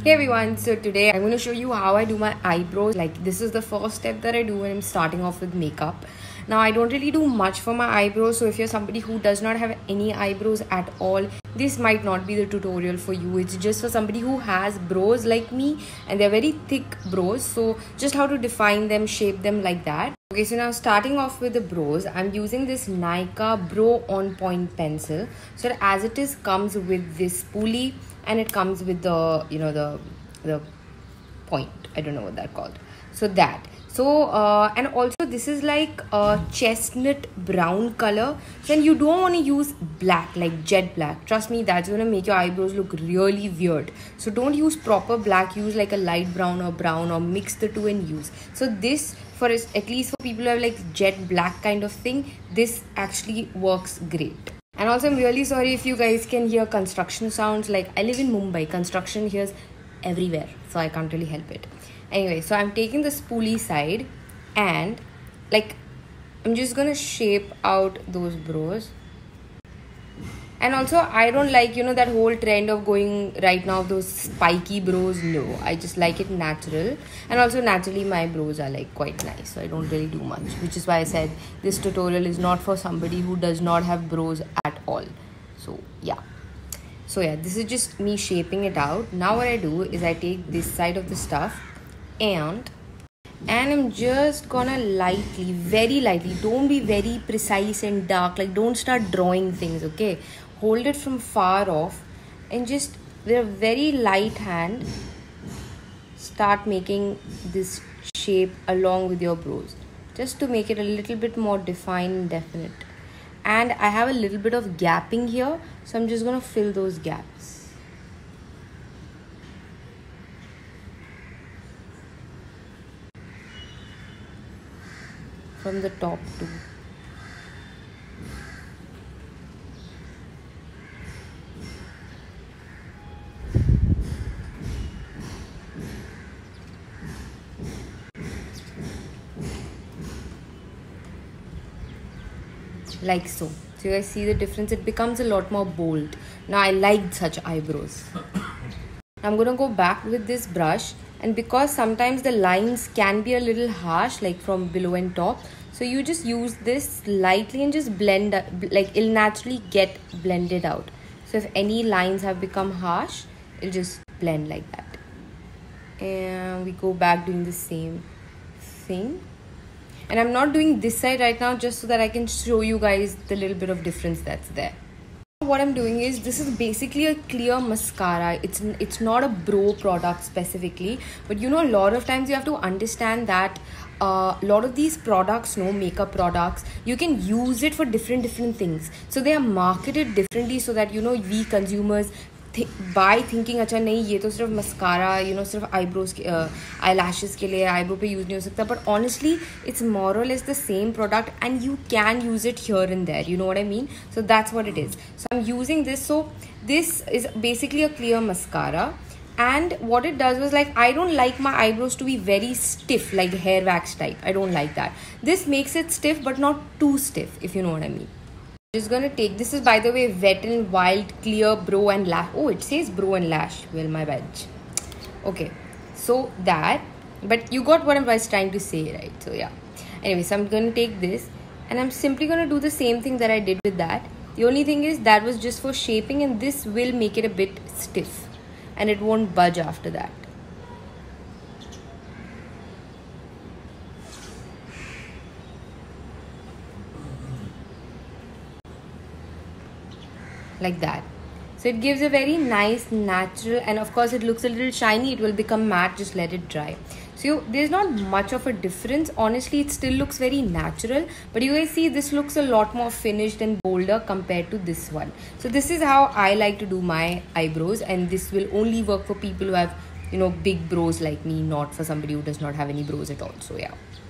Hey everyone, so today I'm going to show you how I do my eyebrows. Like, this is the first step that I do when I'm starting off with makeup. Now, I don't really do much for my eyebrows, so if you're somebody who does not have any eyebrows at all, this might not be the tutorial for you. It's just for somebody who has brows like me, and they're very thick brows, so just how to define them, shape them like that. Okay, so now starting off with the brows, I'm using this Nykaa Brow On Point pencil. So as it is comes with this spoolie, and it comes with the the point. I don't know what that's called. So that. So and also this is like a chestnut brown color. Then you don't want to use black, like jet black. Trust me, that's gonna make your eyebrows look really weird. So don't use proper black. Use like a light brown, or mix the two and use. So this, for at least for people who have like jet black kind of thing, this actually works great. And also, I'm really sorry if you guys can hear construction sounds. Like, I live in Mumbai, construction here's everywhere, so I can't really help it. Anyway, so I'm taking the spoolie side and like I'm just gonna shape out those brows. And also, I don't like, that whole trend of going right now those spiky brows. No, I just like it natural. And also, naturally, my brows are like quite nice, so I don't really do much, which is why I said this tutorial is not for somebody who does not have brows at all. So yeah, this is just me shaping it out. Now what I do is I take this side of the stuff and I'm just gonna lightly, very lightly, don't be very precise and dark, like don't start drawing things, okay? Hold it from far off and just with a very light hand start making this shape along with your brows, just to make it a little bit more defined and definite. And I have a little bit of gapping here, so I'm just gonna fill those gaps. From the top too. Like so. So you guys see the difference? It becomes a lot more bold. Now I like such eyebrows. I'm gonna go back with this brush, and because sometimes the lines can be a little harsh, like from below and top, so you just use this lightly and just blend, like it'll naturally get blended out. So if any lines have become harsh, it'll just blend like that. And we go back doing the same thing. And I'm not doing this side right now, just so that I can show you guys the little bit of difference that's there. What I'm doing is, this is basically a clear mascara. It's not a brow product specifically, but a lot of times you have to understand that a lot of these products, makeup products, you can use it for different things. So they are marketed differently, so that we consumers by thinking, अच्छा नहीं ये तो सिर्फ mascara, सिर्फ eyebrows eyelashes के लिए eyebrow पे use नहीं हो सकता. But honestly, it's more or less the same product, and you can use it here and there. You know what I mean? So that's what it is. So I'm using this. So this is basically a clear mascara. And what it does was, like, I don't like my eyebrows to be very stiff, like hair wax type. I don't like that. This makes it stiff, but not too stiff, if you know what I mean. Just gonna take, this is by the way Wet n Wild Clear Brow and Lash. Oh, it says brow and lash. Well, my bad. Okay, so that, but you got what I was trying to say, right? So yeah, anyway, so I'm gonna take this and I'm simply gonna do the same thing that I did with that. The only thing is that was just for shaping, and this will make it a bit stiff and it won't budge after that. Like that. So it gives a very nice natural, and of course it looks a little shiny. It will become matte, just let it dry. So there's not much of a difference. Honestly, it still looks very natural, but you guys see this looks a lot more finished and bolder compared to this one. So this is how I like to do my eyebrows, and this will only work for people who have big brows like me, not for somebody who does not have any brows at all. So yeah.